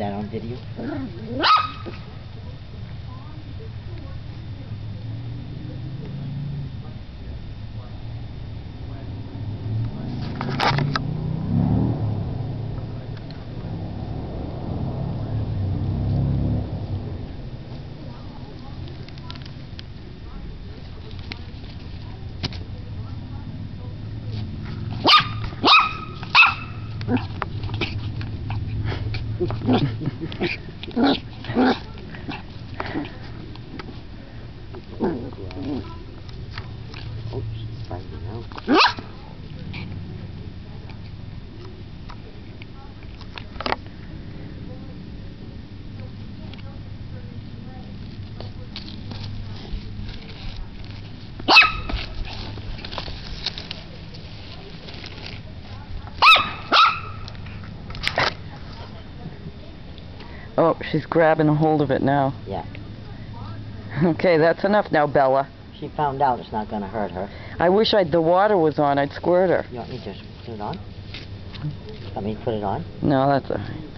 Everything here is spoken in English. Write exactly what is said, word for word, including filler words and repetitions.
that on video. Oh, she's finding out. Oh, she's grabbing a hold of it now. Yeah. Okay, that's enough now, Bella. She found out it's not going to hurt her. I wish I'd, the water was on. I'd squirt her. You want me to just put it on? Want me to put it on? No, that's all right.